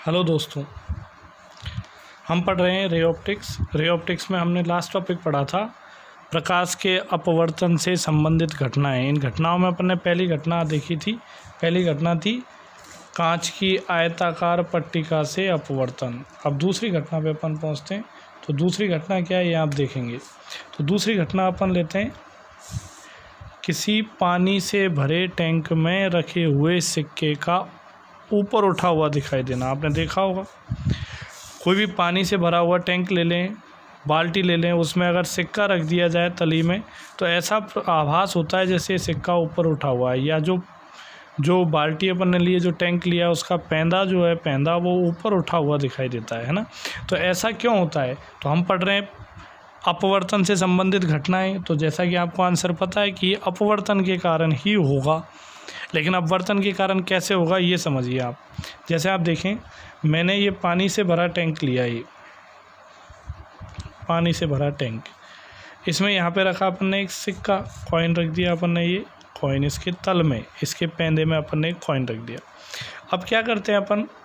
Hello दोस्तों, हम पढ़ रहे हैं रे ऑप्टिक्स। रे ऑप्टिक्स में हमने लास्ट टॉपिक पढ़ा था प्रकाश के अपवर्तन से संबंधित घटनाएं। इन घटनाओं में अपन ने पहली घटना देखी थी। पहली घटना थी कांच की आयताकार पट्टिका से अपवर्तन। अब दूसरी घटना पे अपन पहुंचते हैं। तो दूसरी घटना क्या है ये आप देखेंगे। तो दूसरी घटना अपन लेते हैं, किसी पानी से भरे टैंक में रखे हुए सिक्के का ऊपर उठा हुआ दिखाई देना। आपने देखा होगा, कोई भी पानी से भरा हुआ टैंक ले लें, बाल्टी ले लें, उसमें अगर सिक्का रख दिया जाए तली में तो ऐसा आभास होता है जैसे सिक्का ऊपर उठा हुआ है, या जो बाल्टी अपन ने ली है, जो टैंक लिया है, उसका पैंदा जो है पैंदा वो ऊपर उठा हुआ दिखाई देता है ना। तो ऐसा क्यों होता है? तो हम पढ़ रहे हैं अपवर्तन से संबंधित घटनाएं। तो जैसा कि आपको आंसर पता है कि अपवर्तन के कारण ही होगा, लेकिन अपवर्तन के कारण कैसे होगा ये समझिए आप। जैसे आप देखें, मैंने ये पानी से भरा टैंक लिया, ये पानी से भरा टैंक, इसमें यहाँ पे रखा अपन ने एक सिक्का, कॉइन रख दिया अपन ने, ये कॉइन इसके तल में, इसके पैंदे में अपन ने एक कॉइन रख दिया। अब क्या करते हैं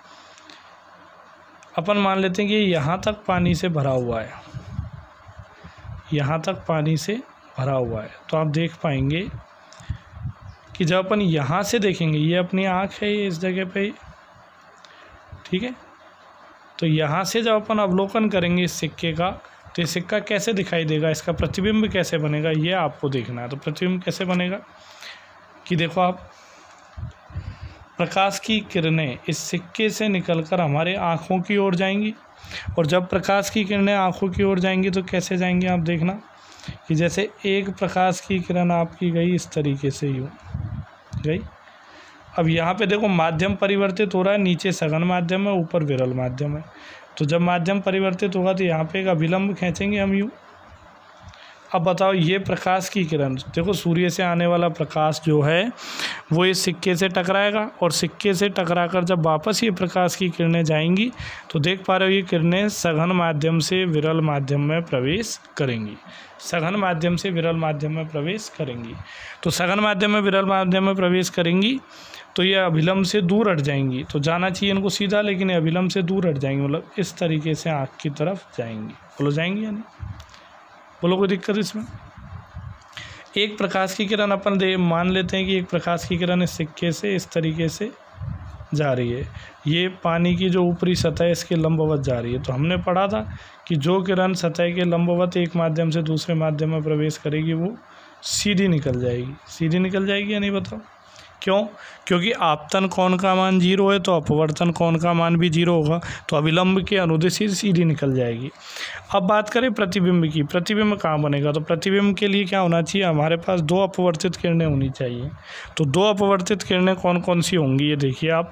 अपन मान लेते हैं कि यहाँ तक पानी से भरा हुआ है, यहाँ तक पानी से भरा हुआ है। तो आप देख पाएंगे कि जब अपन यहाँ से देखेंगे, ये अपनी आँख है, ये इस जगह पे, ठीक है। तो यहाँ से जब अपन अवलोकन करेंगे इस सिक्के का, तो ये सिक्का कैसे दिखाई देगा, इसका प्रतिबिंब कैसे बनेगा, ये आपको देखना है। तो प्रतिबिंब कैसे बनेगा कि देखो आप, प्रकाश की किरणें इस सिक्के से निकलकर हमारे आँखों की ओर जाएंगी, और जब प्रकाश की किरणें आँखों की ओर जाएंगी तो कैसे जाएंगी आप देखना कि जैसे एक प्रकाश की किरण आपकी गई इस तरीके से, यूँ गई। अब यहाँ पे देखो माध्यम परिवर्तित हो रहा है, नीचे सघन माध्यम है, ऊपर विरल माध्यम है। तो जब माध्यम परिवर्तित होगा तो यहाँ पे एक अभिलंब खींचेंगे हम, यूँ। अब बताओ, ये प्रकाश की किरण, देखो सूर्य से आने वाला प्रकाश जो है वो इस सिक्के से टकराएगा, और सिक्के से टकराकर जब वापस ये प्रकाश की किरणें जाएंगी तो देख पा रहे हो ये किरणें सघन माध्यम से विरल माध्यम में प्रवेश करेंगी, सघन माध्यम से विरल माध्यम में प्रवेश करेंगी। तो सघन माध्यम में विरल माध्यम में प्रवेश करेंगी तो ये अभिलंब से दूर हट जाएंगी। तो जाना चाहिए इनको सीधा, लेकिन ये अभिलंब से दूर हट जाएंगी, मतलब इस तरीके से आँख की तरफ जाएंगी। बोलो जाएंगी या नहीं? बोलो कोई दिक्कत इसमें? एक प्रकाश की किरण अपन मान लेते हैं कि एक प्रकाश की किरण इस सिक्के से इस तरीके से जा रही है, ये पानी की जो ऊपरी सतह है इसके लंबवत जा रही है। तो हमने पढ़ा था कि जो किरण सतह के लंबवत एक माध्यम से दूसरे माध्यम में प्रवेश करेगी वो सीधी निकल जाएगी। सीधी निकल जाएगी या नहीं बताओ? क्यों? क्योंकि आपतन कोण का मान 0 है तो अपवर्तन कोण का मान भी 0 होगा, तो अभिलंब के अनुदिश ही सीधी निकल जाएगी। अब बात करें प्रतिबिंब की। प्रतिबिंब कहाँ बनेगा? तो प्रतिबिंब के लिए क्या होना चाहिए, हमारे पास 2 अपवर्तित किरणें होनी चाहिए। तो 2 अपवर्तित किरणें कौन कौन सी होंगी ये देखिए आप।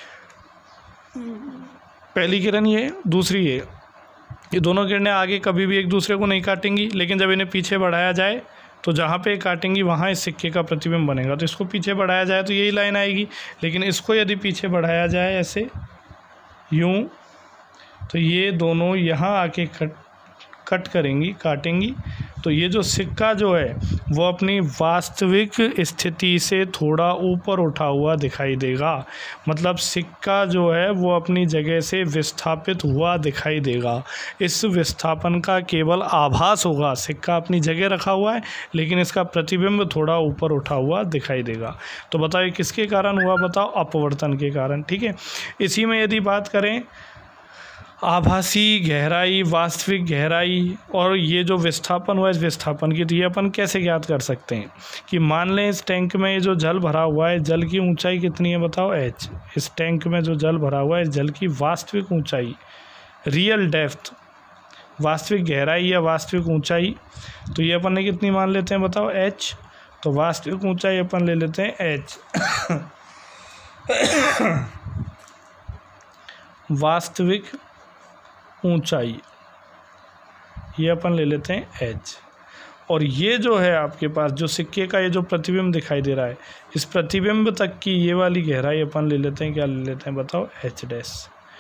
पहली किरण ये, दूसरी ये दोनों किरणें आगे कभी भी एक दूसरे को नहीं काटेंगी, लेकिन जब इन्हें पीछे बढ़ाया जाए तो जहाँ पे काटेंगी वहाँ इस सिक्के का प्रतिबिंब बनेगा। तो इसको पीछे बढ़ाया जाए तो यही लाइन आएगी, लेकिन इसको यदि पीछे बढ़ाया जाए ऐसे यूँ, तो ये दोनों यहाँ आके कट करेंगी, काटेंगी। तो ये जो सिक्का जो है वो अपनी वास्तविक स्थिति से थोड़ा ऊपर उठा हुआ दिखाई देगा, मतलब सिक्का जो है वो अपनी जगह से विस्थापित हुआ दिखाई देगा। इस विस्थापन का केवल आभास होगा, सिक्का अपनी जगह रखा हुआ है लेकिन इसका प्रतिबिंब थोड़ा ऊपर उठा हुआ दिखाई देगा। तो बताओ किसके कारण हुआ? बताओ अपवर्तन के कारण, ठीक है। इसी में यदि बात करें आभासी गहराई, वास्तविक गहराई और ये जो विस्थापन हुआ इस विस्थापन की, तो ये अपन कैसे ज्ञात कर सकते हैं कि मान लें इस टैंक में ये जो जल भरा हुआ है, जल की ऊंचाई कितनी है बताओ? h। इस टैंक में जो जल भरा हुआ है, इस जल की वास्तविक ऊंचाई, रियल डेप्थ, वास्तविक गहराई या वास्तविक ऊंचाई, तो ये अपन ने कितनी मान लेते हैं बताओ? h। तो वास्तविक ऊंचाई अपन ले लेते हैं h। वास्तविक ऊंचाई ये अपन ले लेते हैं h। और ये जो है आपके पास जो सिक्के का ये जो प्रतिबिंब दिखाई दे रहा है, इस प्रतिबिंब तक की ये वाली गहराई अपन ले लेते हैं, क्या ले लेते हैं बताओ? h dash.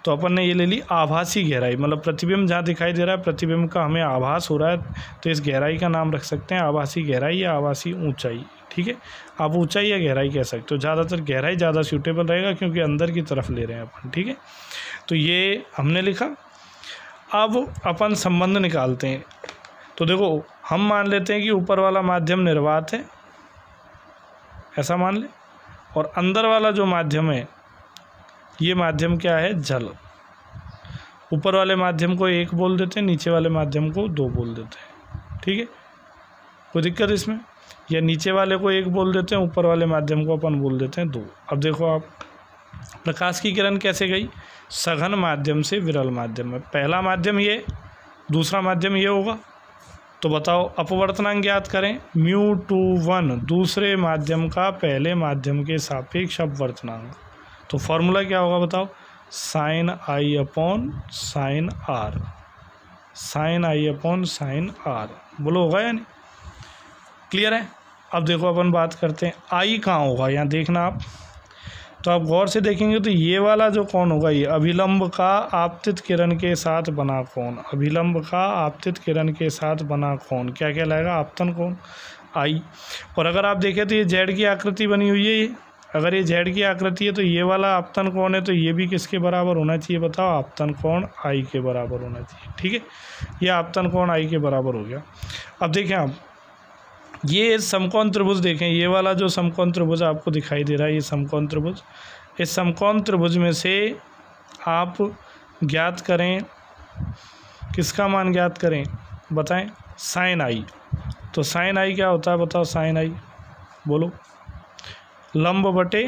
तो अपन ने ये ले ली आभासी गहराई, मतलब प्रतिबिंब जहाँ दिखाई दे रहा है प्रतिबिंब का हमें आभास हो रहा है, तो इस गहराई का नाम रख सकते हैं आभासी गहराई या आभासी ऊंचाई। ठीक है, आप ऊंचाई या गहराई कह सकते हो, ज़्यादातर गहराई ज़्यादा सूटेबल रहेगा क्योंकि अंदर की तरफ ले रहे हैं अपन। ठीक है, तो ये हमने लिखा। अब अपन संबंध निकालते हैं। तो देखो हम मान लेते हैं कि ऊपर वाला माध्यम निर्वात है, ऐसा मान ले, और अंदर वाला जो माध्यम है ये माध्यम क्या है, जल। ऊपर वाले माध्यम को 1 बोल देते हैं, नीचे वाले माध्यम को 2 बोल देते हैं। ठीक है, कोई दिक्कत इसमें? या नीचे वाले को 1 बोल देते हैं, ऊपर वाले माध्यम को अपन बोल देते हैं 2। अब देखो आप, प्रकाश की किरण कैसे गई, सघन माध्यम से विरल माध्यम में। पहला माध्यम ये, दूसरा माध्यम ये होगा। तो बताओ अपवर्तनांक ज्ञात करें, μ/1 दूसरे माध्यम का पहले माध्यम के सापेक्ष अपवर्तनांक। तो फॉर्मूला क्या होगा बताओ, sin I/sin r, sin I/sin r। बोलो होगा या नहीं? क्लियर है? अब देखो अपन बात करते हैं I कहाँ होगा, यहाँ देखना आप। तो आप गौर से देखेंगे तो ये वाला जो कोण होगा, ये अभिलंब का आपतित किरण के साथ बना कोण, अभिलंब का आपतित किरण के साथ बना कोण क्या कहलाएगा, आपतन कोण I। और अगर आप देखें तो ये जेड की आकृति बनी हुई है, ये अगर ये जेड की आकृति है तो ये वाला आपतन कोण है, तो ये भी किसके बराबर होना चाहिए बताओ, आपतन कोण I के बराबर होना चाहिए। ठीक है, ये आपतन कोण I के बराबर हो गया। अब देखें आप, ये समकोण त्रिभुज देखें, ये वाला जो समकोण त्रिभुज आपको दिखाई दे रहा है, ये समकोण त्रिभुज, इस समकोण त्रिभुज में से आप ज्ञात करें, किसका मान ज्ञात करें बताएं, साइन I। तो साइन I क्या होता है बताओ, साइन I बोलो, लंब बटे,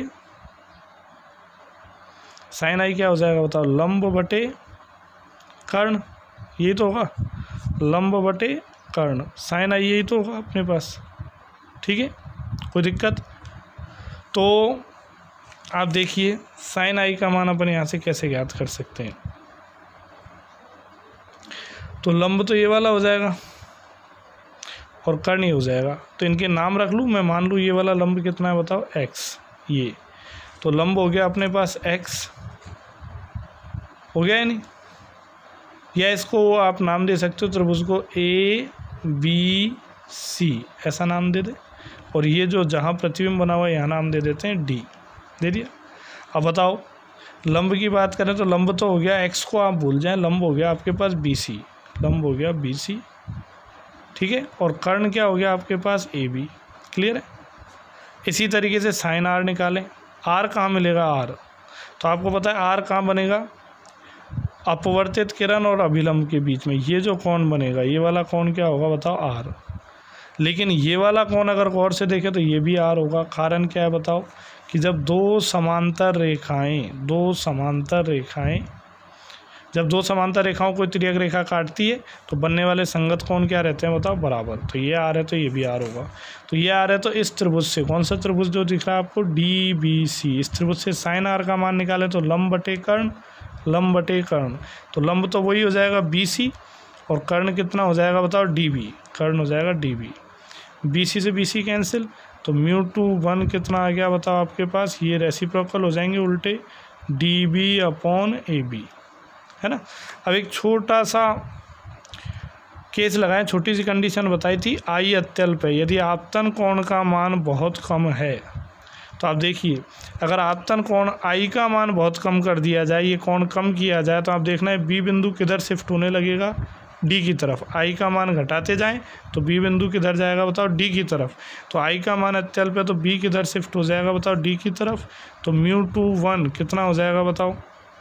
साइन I क्या हो जाएगा बताओ, लंब बटे कर्ण, यही तो होगा, लंब बटे कर्ण, साइन I यही तो होगा अपने पास। ठीक है, कोई दिक्कत? तो आप देखिए साइन I का मान अपन यहाँ से कैसे ज्ञात कर सकते हैं। तो लंब तो ये वाला हो जाएगा और कर्ण ही हो जाएगा, तो इनके नाम रख लूँ मैं, मान लूँ ये वाला लंब कितना है बताओ, x। ये तो लंब हो गया अपने पास x, हो गया या नहीं? या इसको आप नाम दे सकते हो त्रिभुज को ABC, ऐसा नाम दे दे, और ये जो जहाँ प्रतिबिंब बना हुआ है यहाँ नाम दे देते हैं D, दे दिया। अब बताओ लंब की बात करें तो लंब तो हो गया, x को आप भूल जाएं, लंब हो गया आपके पास BC, लंब हो गया BC। ठीक है, और कर्ण क्या हो गया आपके पास AB। क्लियर है? इसी तरीके से साइन R निकालें, R कहाँ मिलेगा, R तो आपको पता है R कहाँ बनेगा, अपवर्तित किरण और अभिलंब के बीच में ये जो कोण बनेगा, ये वाला कोण क्या होगा बताओ, R। लेकिन ये वाला कोण अगर गौर से देखें तो ये भी R होगा। कारण क्या है बताओ, कि जब दो समांतर रेखाओं को तिर्यक रेखा काटती है तो बनने वाले संगत कोण क्या रहते हैं बताओ, बराबर। तो ये R है तो ये भी R होगा। तो ये R है तो इस त्रिभुज से, कौन सा त्रिभुज जो दिख रहा है आपको, DBC, इस त्रिभुज से साइन R का मान निकाले तो लंब बटे कर्ण, लंब बटे कर्ण, तो लंब तो वही हो जाएगा BC, और कर्ण कितना हो जाएगा बताओ, DB, कर्ण हो जाएगा DB। BC से BC कैंसिल, तो μ/1 कितना आ गया बताओ आपके पास, ये रेसिप्रोकल हो जाएंगे उल्टे, DB/AB, है ना। अब एक छोटा सा केस लगाएं, छोटी सी कंडीशन बताई थी, I अत्यल्प है, यदि आपतन कोण का मान बहुत कम है, तो आप देखिए अगर आपतन कोण I का मान बहुत कम कर दिया जाए, ये कोण कम किया जाए, तो आप देखना है B बिंदु किधर शिफ्ट होने लगेगा, D की तरफ। I का मान घटाते जाएं तो B बिंदु किधर जाएगा बताओ, D की तरफ। तो I का मान अत्यल्प है तो B किधर शिफ्ट हो जाएगा बताओ, D की तरफ। तो μ/1 कितना हो जाएगा बताओ,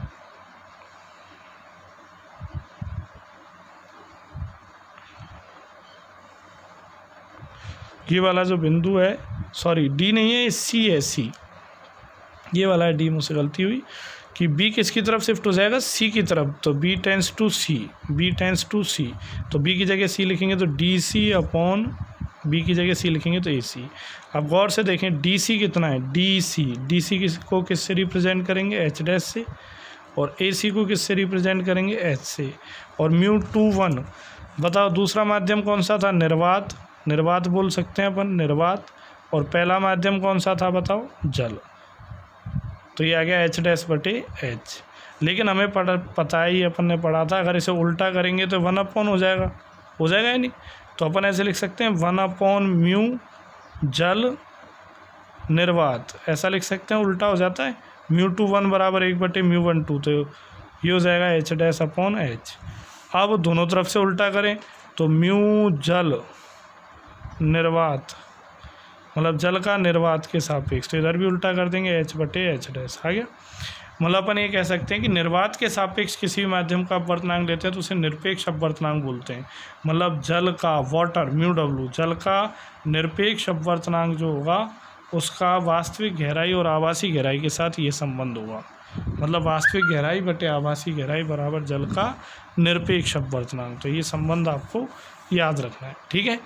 ये वाला जो बिंदु है, सॉरी D नहीं है, C है, C, ये वाला है D, मुझसे गलती हुई, कि B किसकी तरफ शिफ्ट हो जाएगा, C की तरफ। तो B tends to C, B tends to C, तो B की जगह C लिखेंगे तो DC/B की जगह C लिखेंगे तो AC। अब गौर से देखें DC कितना है, DC को किससे रिप्रेजेंट करेंगे, H' से, और AC को किससे रिप्रेजेंट करेंगे, H से। और μ/1 बताओ दूसरा माध्यम कौन सा था, निर्वात बोल सकते हैं अपन, निर्वात। और पहला माध्यम कौन सा था बताओ, जल। तो ये आ गया एच डैश बटे एच। लेकिन हमें पता है, ये अपन ने पढ़ा था, अगर इसे उल्टा करेंगे तो 1/, हो जाएगा या नहीं। तो अपन ऐसे लिख सकते हैं 1/μ जल निर्वात, ऐसा लिख सकते हैं, उल्टा हो जाता है। μ21 बराबर 1/μ12, तो ये हो जाएगा एच डैश अपॉन एच। अब दोनों तरफ से उल्टा करें तो म्यू जल निर्वात, मतलब जल का निर्वात के सापेक्ष, तो इधर भी उल्टा कर देंगे, एच बटे एच डैश आ गया। मतलब अपन ये कह सकते हैं कि निर्वात के सापेक्ष किसी भी माध्यम का अपवर्तनांक लेते हैं तो उसे निरपेक्ष अपवर्तनांक बोलते हैं। मतलब जल का, वाटर μw, जल का निरपेक्ष अपवर्तनांक जो होगा उसका वास्तविक गहराई और आभासी गहराई के साथ ये संबंध होगा। मतलब वास्तविक गहराई बटे आभासी गहराई बराबर जल का निरपेक्ष अपवर्तनांक। तो ये संबंध आपको याद रखना है, ठीक है।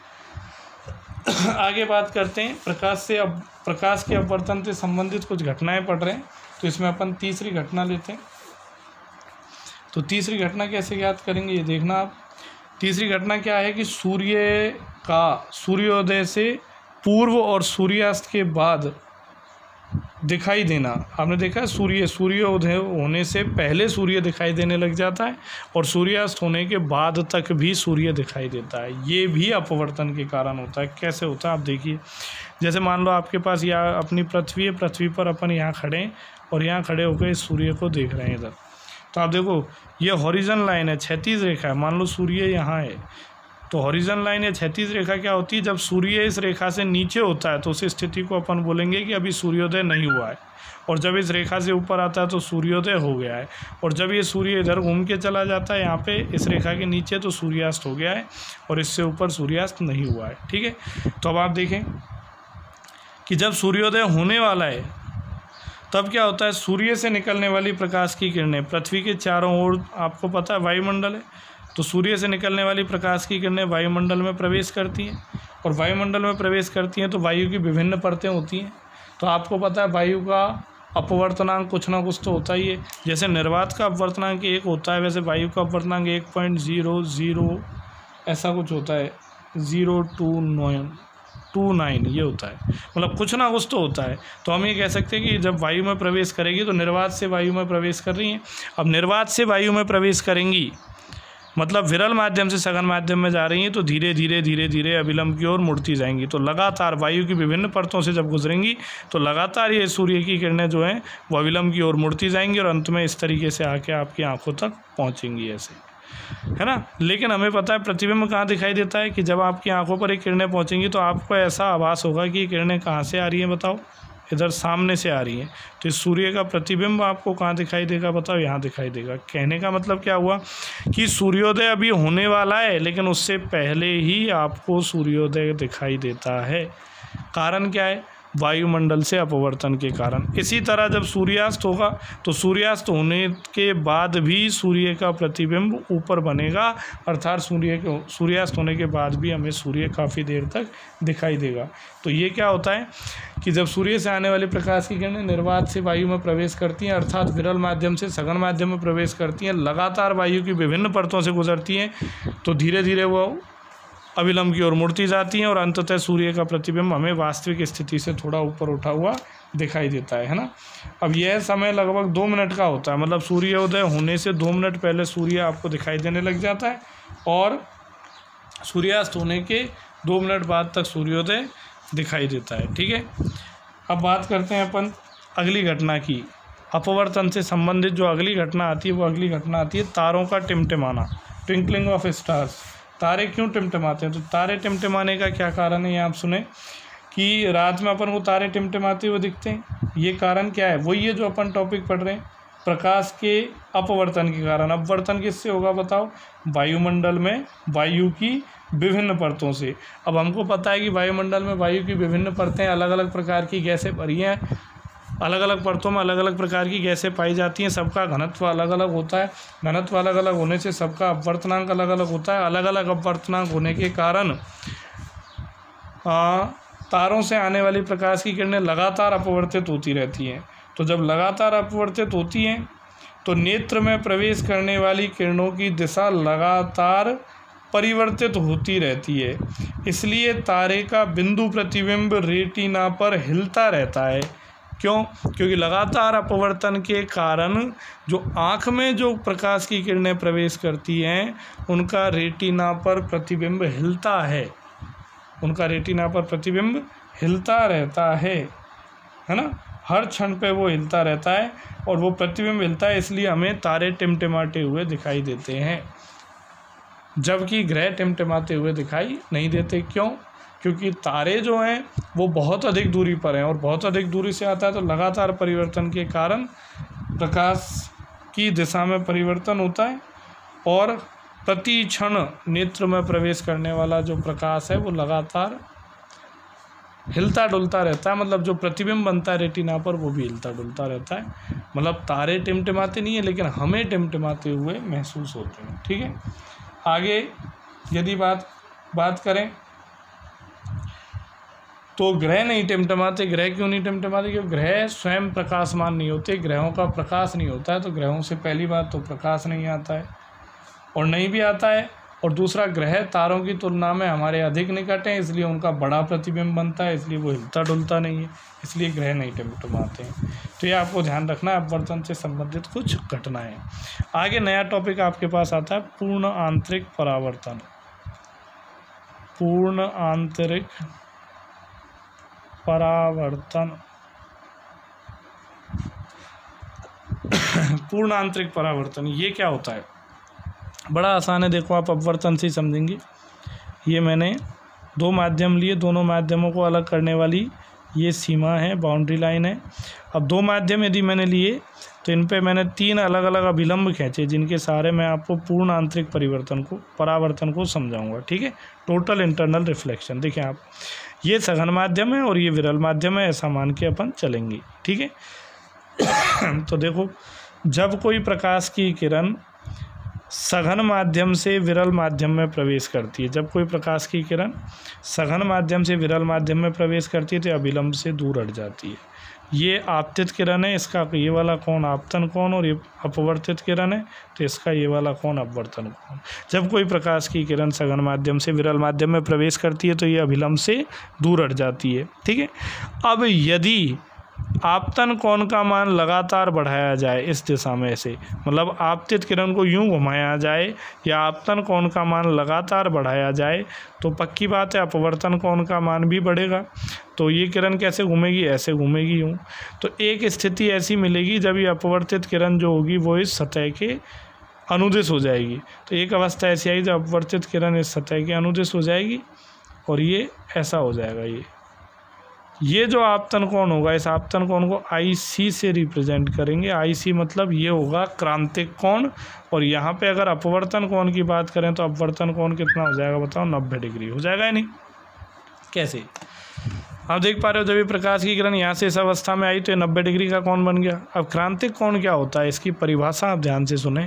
आगे बात करते हैं प्रकाश से। अब प्रकाश के अपवर्तन से संबंधित कुछ घटनाएं पढ़ रहे हैं, तो इसमें अपन तीसरी घटना लेते हैं। तो तीसरी घटना कैसे याद करेंगे ये देखना आप। तीसरी घटना क्या है कि सूर्य का सूर्योदय से पूर्व और सूर्यास्त के बाद दिखाई देना। आपने देखा सूर्योदय होने से पहले सूर्य दिखाई देने लग जाता है और सूर्यास्त होने के बाद तक भी सूर्य दिखाई देता है। ये भी अपवर्तन के कारण होता है। कैसे होता है आप देखिए, जैसे मान लो आपके पास यहाँ अपनी पृथ्वी है, पृथ्वी पर अपन यहाँ खड़े हैं और यहाँ खड़े होकर इस सूर्य को देख रहे हैं इधर। तो आप देखो ये हॉरिजन लाइन है, क्षैतिज रेखा है। मान लो सूर्य यहाँ है, तो हॉरिजन लाइन या क्षैतिज रेखा क्या होती है, जब सूर्य इस रेखा से नीचे होता है तो उस स्थिति को अपन बोलेंगे कि अभी सूर्योदय नहीं हुआ है, और जब इस रेखा से ऊपर आता है तो सूर्योदय हो गया है, और जब ये सूर्य इधर घूम के चला जाता है यहाँ पे इस रेखा के नीचे तो सूर्यास्त हो गया है, और इससे ऊपर सूर्यास्त नहीं हुआ है, ठीक है। तो अब आप देखें कि जब सूर्योदय होने वाला है तब क्या होता है, सूर्य से निकलने वाली प्रकाश की किरणें पृथ्वी के चारों ओर, आपको पता है वायुमंडल है, तो सूर्य से निकलने वाली प्रकाश की किरणें वायुमंडल में प्रवेश करती हैं, और वायुमंडल में प्रवेश करती हैं तो वायु की विभिन्न परतें होती हैं। तो आपको पता है वायु का अपवर्तनांक कुछ ना कुछ तो होता ही है। जैसे निर्वात का अपवर्तनांक 1 होता है, वैसे वायु का अपवर्तनांक 1.00 ऐसा कुछ होता है, 029 ये होता है। मतलब कुछ ना कुछ तो होता है। तो हम ये कह सकते हैं कि जब वायु में प्रवेश करेगी तो निर्वात से वायु में प्रवेश कर रही हैं। अब निर्वात से वायु में प्रवेश करेंगी मतलब विरल माध्यम से सघन माध्यम में जा रही हैं, तो धीरे धीरे अविलंब की ओर मुड़ती जाएंगी। तो लगातार वायु की विभिन्न परतों से जब गुजरेंगी तो लगातार ये सूर्य की किरणें जो हैं वो अविलंब की ओर मुड़ती जाएंगी और अंत में इस तरीके से आके आपकी आंखों तक पहुंचेंगी, ऐसे, है ना। लेकिन हमें पता है प्रतिबिंब कहाँ दिखाई देता है कि जब आपकी आंखों पर एक किरणें पहुंचेंगी तो आपको ऐसा आभास होगा कि ये किरणें कहाँ से आ रही हैं, बताओ, इधर सामने से आ रही हैं। तो इस सूर्य का प्रतिबिंब आपको कहाँ दिखाई देगा, बताओ, यहाँ दिखाई देगा। कहने का मतलब क्या हुआ कि सूर्योदय अभी होने वाला है लेकिन उससे पहले ही आपको सूर्योदय दिखाई देता है। कारण क्या है, वायुमंडल से अपवर्तन के कारण। इसी तरह जब सूर्यास्त होगा तो सूर्यास्त होने के बाद भी सूर्य का प्रतिबिंब ऊपर बनेगा, अर्थात सूर्यास्त होने के बाद भी हमें सूर्य काफ़ी देर तक दिखाई देगा। तो ये क्या होता है कि जब सूर्य से आने वाली प्रकाश की किरणें निर्वात से वायु में प्रवेश करती हैं, अर्थात विरल माध्यम से सघन माध्यम में प्रवेश करती हैं, लगातार वायु की विभिन्न परतों से गुजरती हैं, तो धीरे धीरे वो अविलंब की ओर मुड़ती जाती हैं और अंततः सूर्य का प्रतिबिंब हमें वास्तविक स्थिति से थोड़ा ऊपर उठा हुआ दिखाई देता है ना। अब यह समय लगभग 2 मिनट का होता है, मतलब सूर्योदय होने से 2 मिनट पहले सूर्य आपको दिखाई देने लग जाता है और सूर्यास्त होने के 2 मिनट बाद तक सूर्योदय दिखाई देता है, ठीक है। अब बात करते हैं अपन अगली घटना की। अपवर्तन से संबंधित जो अगली घटना आती है वो अगली घटना आती है तारों का टिमटिमाना, ट्विंकलिंग ऑफ स्टार्स। तारे क्यों टिमटिमाते हैं, तो तारे टिमटिमाने का क्या कारण है ये आप सुने कि रात में अपन को तारे टिमटिमाते हुए दिखते हैं। ये कारण क्या है, वही है जो अपन टॉपिक पढ़ रहे हैं, प्रकाश के अपवर्तन के कारण। अपवर्तन किससे होगा बताओ, वायुमंडल में वायु की विभिन्न परतों से। अब हमको पता है कि वायुमंडल में वायु की विभिन्न परतें अलग अलग प्रकार की गैसें भरी हैं, अलग अलग परतों में अलग अलग प्रकार की गैसें पाई जाती हैं, सबका घनत्व अलग अलग होता है। घनत्व अलग अलग होने से सबका अपवर्तनांक अलग अलग होता है। अलग अलग अपवर्तनांक होने के कारण तारों से आने वाली प्रकाश की किरणें लगातार अपवर्तित होती रहती हैं। तो जब लगातार अपवर्तित होती हैं तो नेत्र में प्रवेश करने वाली किरणों की दिशा लगातार परिवर्तित होती रहती है, इसलिए तारे का बिंदु प्रतिबिंब रेटिना पर हिलता रहता है। क्यों? क्योंकि लगातार अपवर्तन के कारण जो आँख में जो प्रकाश की किरणें प्रवेश करती हैं उनका रेटिना पर प्रतिबिंब हिलता है, उनका रेटिना पर प्रतिबिंब हिलता रहता है ना, हर क्षण पे वो हिलता रहता है और वो प्रतिबिंब हिलता है, इसलिए हमें तारे टिमटिमाते हुए दिखाई देते हैं, जबकि ग्रह टिमटिमाते हुए दिखाई नहीं देते। क्यों? क्योंकि तारे जो हैं वो बहुत अधिक दूरी पर हैं और बहुत अधिक दूरी से आता है, तो लगातार परिवर्तन के कारण प्रकाश की दिशा में परिवर्तन होता है और प्रति क्षण नेत्र में प्रवेश करने वाला जो प्रकाश है वो लगातार हिलता डुलता रहता है, मतलब जो प्रतिबिंब बनता है रेटिना पर वो भी हिलता डुलता रहता है। मतलब तारे टिमटिमाते नहीं है लेकिन हमें टिमटिमाते हुए महसूस होते हैं। ठीक है, आगे यदि बात करें तो ग्रह नहीं टिमटिमाते। ग्रह क्यों नहीं टिमटिमाते? क्योंकि ग्रह स्वयं प्रकाशमान नहीं होते, ग्रहों का प्रकाश नहीं होता है, तो ग्रहों से पहली बात तो प्रकाश नहीं आता है और नहीं भी आता है, और दूसरा ग्रह तारों की तुलना में हमारे अधिक निकट हैं, इसलिए उनका बड़ा प्रतिबिंब बनता है, इसलिए वो हिलता डुलता नहीं है, इसलिए ग्रह नहीं टिमटिमाते हैं। तो ये आपको ध्यान रखना है, अपवर्तन से संबंधित कुछ घटनाएं। आगे नया टॉपिक आपके पास आता है पूर्ण आंतरिक परावर्तन। पूर्ण आंतरिक परावर्तन पूर्ण आंतरिक परावर्तन ये क्या होता है? बड़ा आसान है, देखो आप अपवर्तन से ही समझेंगे। ये मैंने दो माध्यम लिए, दोनों माध्यमों को अलग करने वाली ये सीमा है, बाउंड्री लाइन है। अब दो माध्यम यदि मैंने लिए तो इन पे मैंने तीन अलग अलग अभिलंब खींचे, जिनके सहारे मैं आपको पूर्ण आंतरिक परावर्तन को समझाऊंगा। ठीक है, टोटल इंटरनल रिफ्लेक्शन। देखिए आप, ये सघन माध्यम है और ये विरल माध्यम है, ऐसा मान के अपन चलेंगे। ठीक है तो देखो, जब कोई प्रकाश की किरण सघन माध्यम से विरल माध्यम में प्रवेश करती है, जब कोई प्रकाश की किरण सघन माध्यम से विरल माध्यम में प्रवेश करती है तो अभिलंब से दूर हट जाती है। ये आपतित किरण है, इसका ये वाला कोण आपतन कोण, और ये अपवर्तित किरण है तो इसका ये वाला कोण अपवर्तन कोण। जब कोई प्रकाश की किरण सघन माध्यम से विरल माध्यम में प्रवेश करती है तो ये अभिलंब से दूर हट जाती है। ठीक है, अब यदि आपतन कोण का मान लगातार बढ़ाया जाए इस दिशा में से, मतलब आपतित किरण को यूं घुमाया जाए या आपतन कोण का मान लगातार बढ़ाया जाए, तो पक्की बात है अपवर्तन कोण का मान भी बढ़ेगा। तो ये किरण कैसे घूमेगी? ऐसे घूमेगी यूं। तो एक स्थिति ऐसी मिलेगी जब ये अपवर्तित किरण जो होगी वो इस सतह के अनुदिश हो जाएगी। तो एक अवस्था ऐसी आएगी जब अपवर्तित किरण इस सतह के अनुदिश हो जाएगी और ये ऐसा हो जाएगा। ये जो आपतन कोण होगा, इस आपतन कोण को IC से रिप्रेजेंट करेंगे। IC मतलब ये होगा क्रांतिक कोण, और यहाँ पे अगर अपवर्तन कोण की बात करें तो अपवर्तन कोण कितना हो जाएगा बताओ? 90 डिग्री हो जाएगा या नहीं? कैसे? आप देख पा रहे हो, जब ये प्रकाश की किरण यहाँ से इस अवस्था में आई तो ये 90 डिग्री का कोण बन गया। अब क्रांतिक कोण क्या होता है, इसकी परिभाषा आप ध्यान से सुने।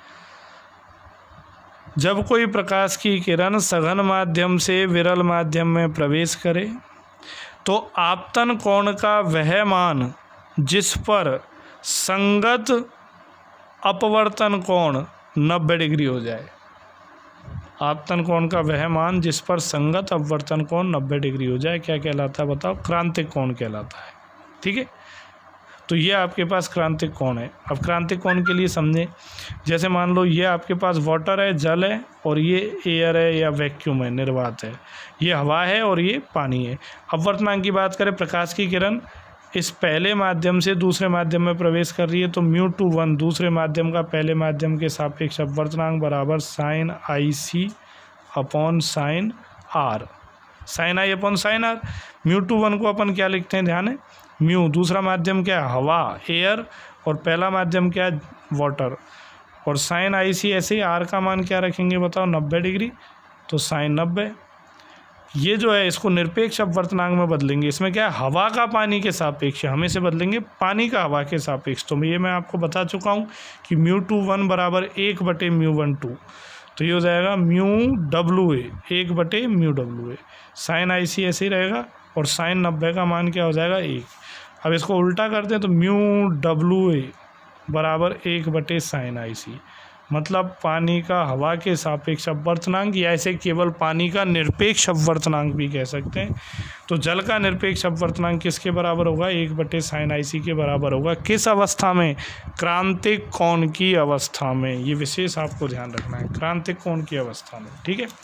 जब कोई प्रकाश की किरण सघन माध्यम से विरल माध्यम में प्रवेश करे तो आपतन कोण का वह मान जिस पर संगत अपवर्तन कोण 90 डिग्री हो जाए, आपतन कोण का वह मान जिस पर संगत अपवर्तन कोण 90 डिग्री हो जाए, क्या कहलाता है बताओ? क्रांतिक कोण कहलाता है। ठीक है, तो ये आपके पास क्रांतिक कोण है। अब क्रांतिक कोण के लिए समझें, जैसे मान लो ये आपके पास वाटर है, जल है, और ये एयर है या वैक्यूम है, निर्वात है, ये हवा है और ये पानी है। अपवर्तनांक की बात करें, प्रकाश की किरण इस पहले माध्यम से दूसरे माध्यम में प्रवेश कर रही है तो μ/1 दूसरे माध्यम का पहले माध्यम के सापेक्ष अपवर्तनांक बराबर sin IC upon sin R, sin I upon sin R। μ/1 को अपन क्या लिखते हैं? ध्यान है, म्यू दूसरा माध्यम क्या है? हवा, एयर, और पहला माध्यम क्या है? वाटर। और sin IC ऐसे ही R का मान क्या रखेंगे बताओ? 90 डिग्री, तो sin 90। ये जो है इसको निरपेक्ष अपवर्तनांक में बदलेंगे। इसमें क्या है? हवा का पानी के सापेक्ष, हमें से बदलेंगे पानी का हवा के सापेक्ष। तो ये मैं आपको बता चुका हूँ कि μ/1 बराबर 1/μ12, तो ये हो जाएगा μWA 1/μWA। sin IC ऐसे ही रहेगा और sin 90 का मान क्या हो जाएगा? 1। अब इसको उल्टा करते हैं तो μWA बराबर 1/sin IC, मतलब पानी का हवा के सापेक्ष अपवर्तनांक, या इसे केवल पानी का निरपेक्ष अपवर्तनांक भी कह सकते हैं। तो जल का निरपेक्ष अपवर्तनांक किसके बराबर होगा? 1/sin IC के बराबर होगा। किस अवस्था में? क्रांतिक कोण की अवस्था में। ये विशेष आपको ध्यान रखना है, क्रांतिक कोण की अवस्था में। ठीक है,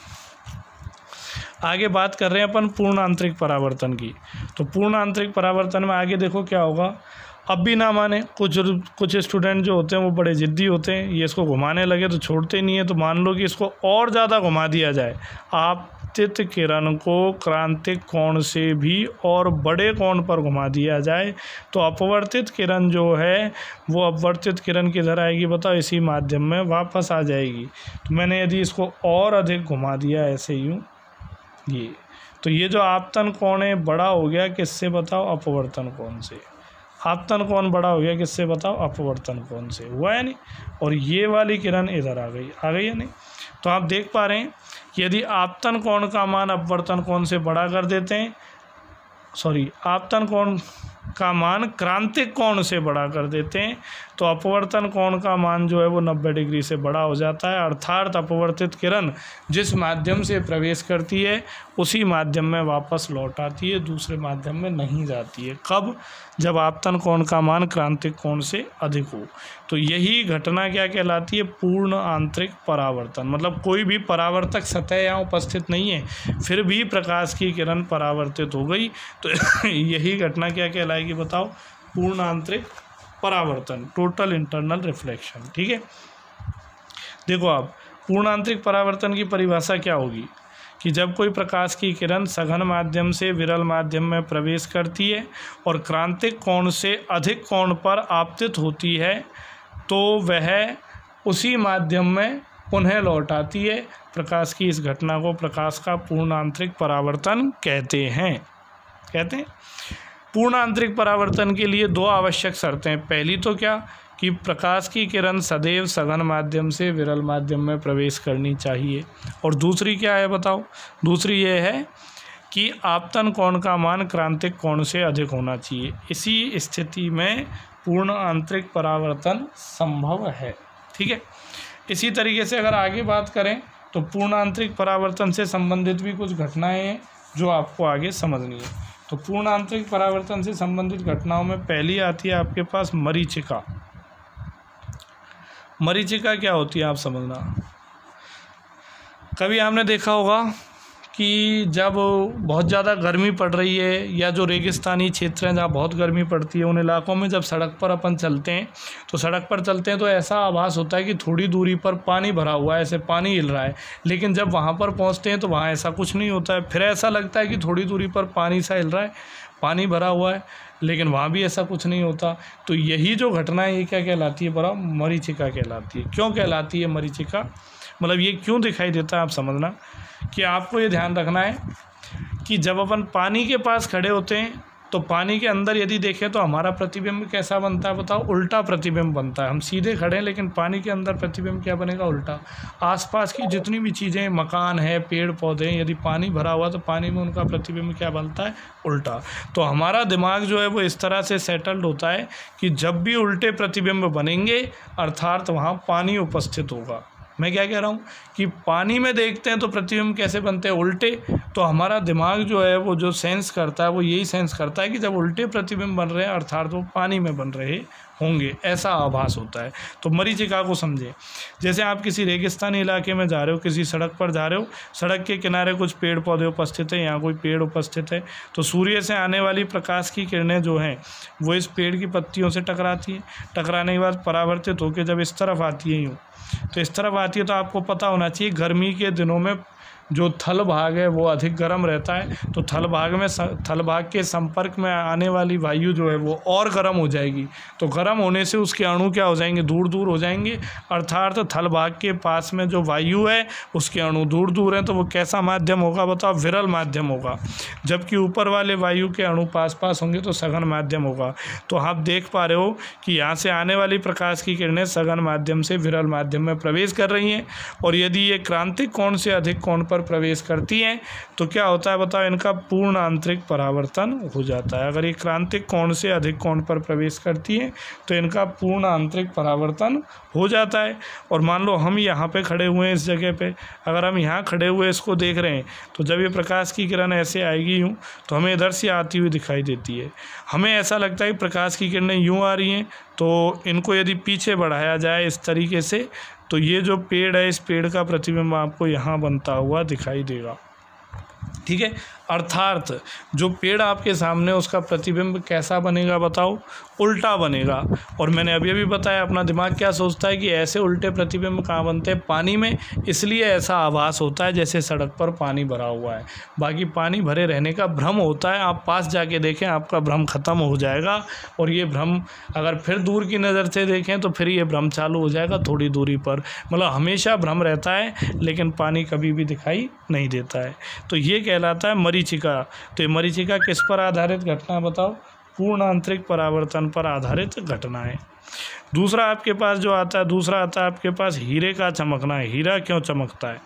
आगे बात कर रहे हैं अपन पूर्ण आंतरिक परावर्तन की। तो पूर्ण आंतरिक परावर्तन में आगे देखो क्या होगा। अब भी ना माने, कुछ स्टूडेंट जो होते हैं वो बड़े ज़िद्दी होते हैं, ये इसको घुमाने लगे तो छोड़ते नहीं है। तो मान लो कि इसको और ज़्यादा घुमा दिया जाए, आपतित किरण को क्रांतिक कोण से भी और बड़े कोण पर घुमा दिया जाए, तो अपवर्तित किरण जो है वो अपवर्तित किरण किधर आएगी बताओ? इसी माध्यम में वापस आ जाएगी। तो मैंने यदि इसको और अधिक घुमा दिया ऐसे यूँ, ये तो ये जो आपतन कोण है बड़ा हो गया किससे बताओ? अपवर्तन कोण से। आपतन कोण बड़ा हो गया किससे बताओ? अपवर्तन कोण से। हुआ है नहीं? और ये वाली किरण इधर आ गई या नहीं? तो आप देख पा रहे हैं यदि आपतन कोण का मान अपवर्तन कोण से बड़ा कर देते हैं, आपतन कोण का मान क्रांतिक कोण से बड़ा कर देते हैं, तो अपवर्तन कोण का मान जो है वो 90 डिग्री से बड़ा हो जाता है। अर्थात अपवर्तित किरण जिस माध्यम से प्रवेश करती है उसी माध्यम में वापस लौट आती है, दूसरे माध्यम में नहीं जाती है। कब? जब आपतन कोण का मान क्रांतिक कोण से अधिक हो। तो यही घटना क्या कहलाती है? पूर्ण आंतरिक परावर्तन। मतलब कोई भी परावर्तक सतह यहाँ उपस्थित नहीं है, फिर भी प्रकाश की किरण परावर्तित हो गई, तो यही घटना क्या कहलाएगी बताओ? पूर्ण आंतरिक परावर्तन, टोटल इंटरनल रिफ्लेक्शन। ठीक है, देखो आप पूर्ण आंतरिक परावर्तन की परिभाषा क्या होगी कि जब कोई प्रकाश की किरण सघन माध्यम से विरल माध्यम में प्रवेश करती है और क्रांतिक कोण से अधिक कोण पर आपतित होती है, तो वह उसी माध्यम में पुनः लौट आती है। प्रकाश की इस घटना को प्रकाश का पूर्ण आंतरिक परावर्तन कहते हैं। पूर्ण आंतरिक परावर्तन के लिए दो आवश्यक शर्तें। पहली तो क्या कि प्रकाश की किरण सदैव सघन माध्यम से विरल माध्यम में प्रवेश करनी चाहिए, और दूसरी क्या है बताओ? दूसरी ये है कि आपतन कोण का मान क्रांतिक कोण से अधिक होना चाहिए। इसी स्थिति में पूर्ण आंतरिक परावर्तन संभव है। ठीक है, इसी तरीके से अगर आगे बात करें तो पूर्ण आंतरिक परावर्तन से संबंधित भी कुछ घटनाएं हैं जो आपको आगे समझनी है। तो पूर्ण आंतरिक परावर्तन से संबंधित घटनाओं में पहली आती है आपके पास मरीचिका। मरीचिका क्या होती है आप समझना। कभी आपने देखा होगा कि जब बहुत ज़्यादा गर्मी पड़ रही है, या जो रेगिस्तानी क्षेत्र हैं जहाँ बहुत गर्मी पड़ती है, उन इलाकों में जब सड़क पर अपन चलते हैं तो ऐसा आभास होता है कि थोड़ी दूरी पर पानी भरा हुआ है, ऐसे पानी हिल रहा है। लेकिन जब वहाँ पर पहुँचते हैं तो वहाँ ऐसा कुछ नहीं होता है। फिर ऐसा लगता है कि थोड़ी दूरी पर पानी सा हिल रहा है, पानी भरा हुआ है, लेकिन वहाँ भी ऐसा कुछ नहीं होता। तो यही जो घटना है ये क्या कहलाती है बड़ा? मरीचिका कहलाती है। क्यों कहलाती है मरीचिका? मतलब ये क्यों दिखाई देता है आप समझना कि आपको ये ध्यान रखना है कि जब अपन पानी के पास खड़े होते हैं तो पानी के अंदर यदि देखें तो हमारा प्रतिबिंब कैसा बनता है बताओ? उल्टा प्रतिबिंब बनता है। हम सीधे खड़े हैं लेकिन पानी के अंदर प्रतिबिंब क्या बनेगा? उल्टा। आसपास की जितनी भी चीज़ें, मकान है, पेड़ पौधे हैं, यदि पानी भरा हुआ तो पानी में उनका प्रतिबिंब क्या बनता है? उल्टा। तो हमारा दिमाग जो है वो इस तरह से सेटल्ड होता है कि जब भी उल्टे प्रतिबिंब बनेंगे अर्थात वहाँ पानी उपस्थित होगा। मैं क्या कह रहा हूँ कि पानी में देखते हैं तो प्रतिबिंब कैसे बनते हैं? उल्टे। तो हमारा दिमाग जो है वो जो सेंस करता है वो यही सेंस करता है कि जब उल्टे प्रतिबिंब बन रहे हैं अर्थात वो पानी में बन रहे होंगे, ऐसा आभास होता है। तो मरीचिका को समझे। जैसे आप किसी रेगिस्तानी इलाके में जा रहे हो, किसी सड़क पर जा रहे हो, सड़क के किनारे कुछ पेड़ पौधे उपस्थित है, यहाँ कोई पेड़ उपस्थित है, तो सूर्य से आने वाली प्रकाश की किरणें जो हैं वो इस पेड़ की पत्तियों से टकराती हैं। टकराने के बाद परावर्तित होकर जब इस तरफ आती है यूँ, तो इस तरफ आती है तो आपको पता होना चाहिए गर्मी के दिनों में जो थल भाग है वो अधिक गर्म रहता है। तो थल भाग के संपर्क में आने वाली वायु जो है वो और गर्म हो जाएगी। तो गर्म होने से उसके अणु क्या हो जाएंगे? दूर दूर हो जाएंगे। अर्थात थल भाग के पास में जो वायु है उसके अणु दूर दूर हैं। तो वो कैसा माध्यम होगा बताओ? विरल माध्यम होगा। जबकि ऊपर वाले वायु के अणु पास पास होंगे तो सघन माध्यम होगा। तो आप देख पा रहे हो कि यहाँ से आने वाली प्रकाश की किरणें सघन माध्यम से विरल माध्यम में प्रवेश कर रही हैं, और यदि ये क्रांतिक कोण से अधिक कोण पर प्रवेश करती हैं तो क्या होता है बताओ, इनका पूर्ण आंतरिक परावर्तन हो जाता है। अगर ये क्रांतिक कोण से अधिक कोण पर प्रवेश करती हैं तो इनका पूर्ण आंतरिक परावर्तन हो जाता है। और मान लो हम यहाँ पे खड़े हुए हैं इस जगह पे, अगर हम यहाँ खड़े हुए इसको देख रहे हैं तो जब ये प्रकाश की किरण ऐसे आएगी यूँ तो हमें इधर से आती हुई दिखाई देती है। हमें ऐसा लगता है कि प्रकाश की किरणें यूँ आ रही हैं, तो इनको यदि पीछे बढ़ाया जाए इस तरीके से तो ये जो पेड़ है, इस पेड़ का प्रतिबिंब आपको यहाँ बनता हुआ दिखाई देगा। ठीक है, अर्थात जो पेड़ आपके सामने उसका प्रतिबिंब कैसा बनेगा बताओ, उल्टा बनेगा। और मैंने अभी बताया अपना दिमाग क्या सोचता है कि ऐसे उल्टे प्रतिबिंब कहाँ बनते हैं, पानी में, इसलिए ऐसा आभास होता है जैसे सड़क पर पानी भरा हुआ है। बाकी पानी भरे रहने का भ्रम होता है, आप पास जाके देखें आपका भ्रम खत्म हो जाएगा। और ये भ्रम अगर फिर दूर की नज़र से देखें तो फिर ये भ्रम चालू हो जाएगा थोड़ी दूरी पर। मतलब हमेशा भ्रम रहता है लेकिन पानी कभी भी दिखाई नहीं देता है। तो ये कहलाता है मरीचिका। तो ये मरीचिका किस पर आधारित घटना बताओ, पूर्ण आंतरिक परावर्तन पर आधारित घटना है। दूसरा आपके पास जो आता है, दूसरा आता है आपके पास हीरे का चमकना है। हीरा क्यों चमकता है,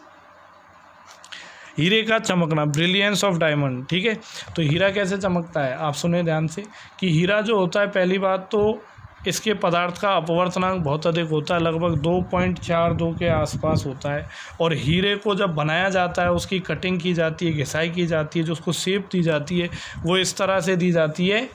हीरे का चमकना, ब्रिलियंस ऑफ डायमंड। ठीक है, तो हीरा कैसे चमकता है आप सुने ध्यान से कि हीरा जो होता है, पहली बात तो इसके पदार्थ का अपवर्तनांक बहुत अधिक होता है, लगभग 2.42 के आसपास होता है। और हीरे को जब बनाया जाता है, उसकी कटिंग की जाती है, घिसाई की जाती है, जो उसको शेप दी जाती है वो इस तरह से दी जाती है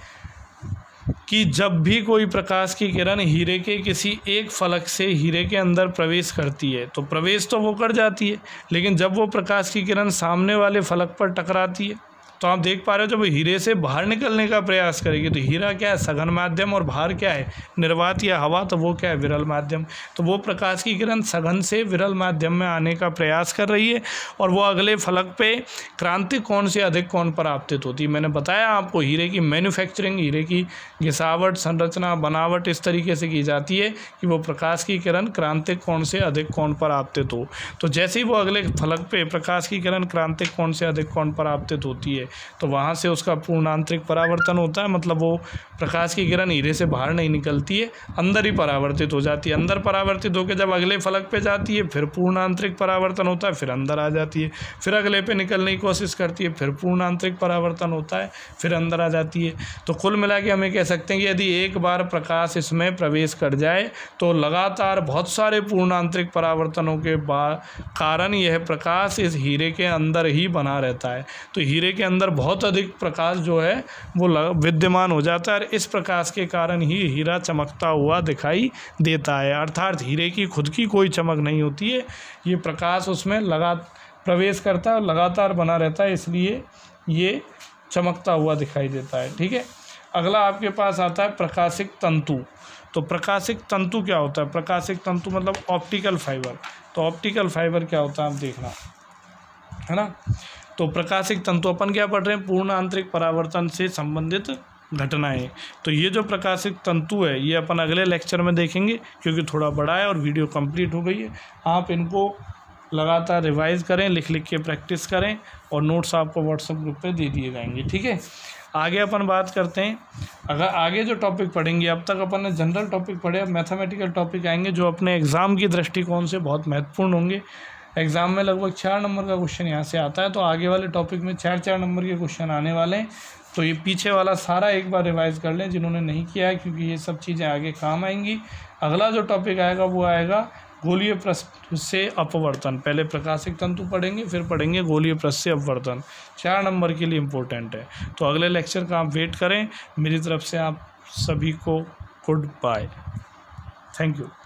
कि जब भी कोई प्रकाश की किरण हीरे के किसी एक फलक से हीरे के अंदर प्रवेश करती है तो प्रवेश तो वो कर जाती है, लेकिन जब वो प्रकाश की किरण सामने वाले फलक पर टकराती है तो आप देख पा रहे हो जब वो हीरे से बाहर निकलने का प्रयास करेगी तो हीरा क्या है, सघन माध्यम, और बाहर क्या है, निर्वात या हवा, तो वो क्या है, विरल माध्यम। तो वो प्रकाश की किरण सघन से विरल माध्यम में आने का प्रयास कर रही है और वो अगले फलक पे क्रांतिक कोण से अधिक कोण पर आपतित होती है। मैंने बताया आपको हीरे की मैन्युफैक्चरिंग, हीरे की घिसावट, संरचना, बनावट इस तरीके से की जाती है कि वो प्रकाश की किरण क्रांतिक कोण से अधिक कोण पर आपतित हो। तो जैसे ही वो अगले फलक पे प्रकाश की किरण क्रांतिक कोण से अधिक कोण पर आपतित होती है तो वहाँ से उसका पूर्ण आंतरिक परावर्तन होता है। मतलब वो प्रकाश की किरण हीरे से बाहर नहीं निकलती है, अंदर ही परावर्तित हो जाती है। अंदर परावर्तित होकर जब अगले फलक पे जाती है फिर पूर्ण आंतरिक परावर्तन होता है, फिर अंदर आ जाती है, फिर अगले पे निकलने की कोशिश करती है, फिर पूर्ण आंतरिक परावर्तन होता है, फिर अंदर आ जाती है। तो कुल मिला के हमें कह सकते हैं कि यदि एक बार प्रकाश इसमें प्रवेश कर जाए तो लगातार बहुत सारे पूर्ण आंतरिक परावर्तनों के कारण यह प्रकाश इस हीरे के अंदर ही बना रहता है। तो हीरे के अंदर बहुत अधिक प्रकाश जो है वो विद्यमान हो जाता है और इस प्रकाश के कारण ही हीरा चमकता हुआ दिखाई देता है। अर्थात हीरे की खुद की कोई चमक नहीं होती है, ये प्रकाश उसमें प्रवेश करता है और लगातार बना रहता है, इसलिए ये चमकता हुआ दिखाई देता है। ठीक है, अगला आपके पास आता है प्रकाशिक तंतु। तो प्रकाशिक तंतु क्या होता है, प्रकाशिक तंतु मतलब ऑप्टिकल फाइबर। तो ऑप्टिकल फाइबर क्या होता है आप देखना, है ना। तो प्रकाशिक तंतु अपन क्या पढ़ रहे हैं, पूर्ण आंतरिक परावर्तन से संबंधित घटनाएं। तो ये जो प्रकाशिक तंतु है ये अपन अगले लेक्चर में देखेंगे क्योंकि थोड़ा बड़ा है और वीडियो कंप्लीट हो गई है। आप इनको लगातार रिवाइज करें, लिख लिख के प्रैक्टिस करें और नोट्स आपको व्हाट्सएप ग्रुप पे दे दिए जाएंगे। ठीक है, आगे अपन बात करते हैं। अगर आगे जो टॉपिक पढ़ेंगे, अब तक अपन ने जनरल टॉपिक पढ़े, अब मैथमेटिकल टॉपिक आएंगे जो अपने एग्ज़ाम की दृष्टिकोण से बहुत महत्वपूर्ण होंगे। एग्ज़ाम में लगभग 4 नंबर का क्वेश्चन यहाँ से आता है, तो आगे वाले टॉपिक में 4-4 नंबर के क्वेश्चन आने वाले हैं। तो ये पीछे वाला सारा एक बार रिवाइज कर लें जिन्होंने नहीं किया है, क्योंकि ये सब चीज़ें आगे काम आएंगी। अगला जो टॉपिक आएगा वो आएगा गोलीय पृष्ठ से अपवर्तन। पहले प्रकाशिक तंतु पढ़ेंगे, फिर पढ़ेंगे गोलीय पृष्ठ से अपवर्तन। 4 नंबर के लिए इम्पोर्टेंट है। तो अगले लेक्चर का आप वेट करें। मेरी तरफ से आप सभी को गुड बाय, थैंक यू।